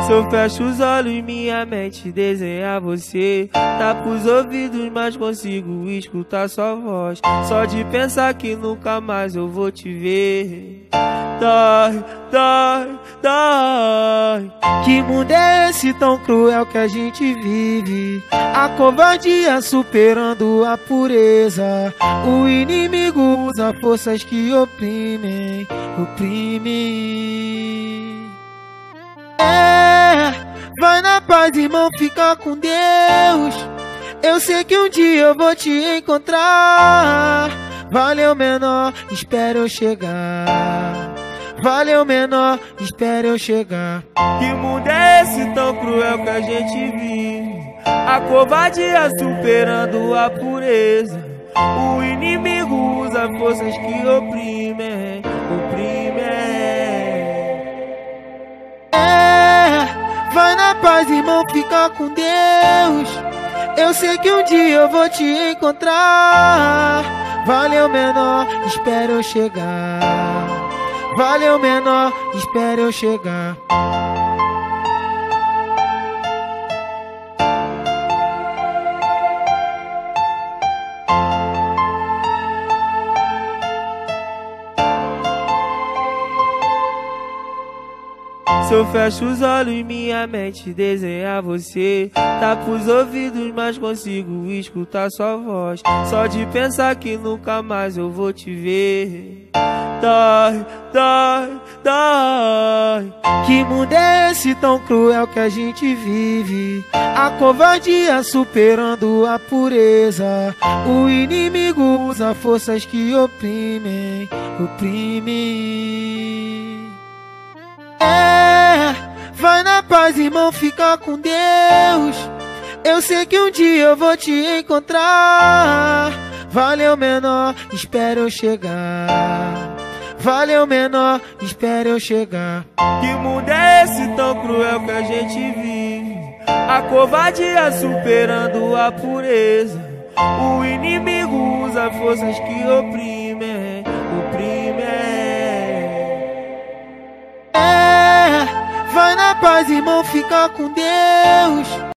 Se eu fecho os olhos, minha mente desenha você. Tapo os ouvidos, mas consigo escutar sua voz. Só de pensar que nunca mais eu vou te ver. Dói, dói, dói. Que mundo é esse tão cruel que a gente vive? A covardia superando a pureza. O inimigo usa forças que oprimem, oprimem. Vai na paz, irmão, fica com Deus. Eu sei que um dia eu vou te encontrar. Valeu, menor, espera eu chegar. Valeu, menor, espera eu chegar. Que mundo é esse tão cruel que a gente vive? A covardia superando a pureza. O inimigo usa forças que oprimem, oprimem. Vai na paz, irmão, fica com Deus. Eu sei que um dia eu vou te encontrar. Valeu, menor, espera eu chegar. Valeu, menor, espera eu chegar. Se eu fecho os olhos, minha mente desenha você. Tapo os ouvidos, mas consigo escutar sua voz. Só de pensar que nunca mais eu vou te ver. Dói, dói, dói. Que mundo é esse tão cruel que a gente vive? A covardia superando a pureza. O inimigo usa forças que oprimem, oprimem. Vai na paz, irmão, fica com Deus. Eu sei que um dia eu vou te encontrar. Valeu, menor, espera eu chegar. Valeu, menor, espera eu chegar. Que mundo é esse tão cruel que a gente vive? A covardia superando a pureza. O inimigo usa forças que oprimem, oprimem. Vai na paz, irmão, fica com Deus.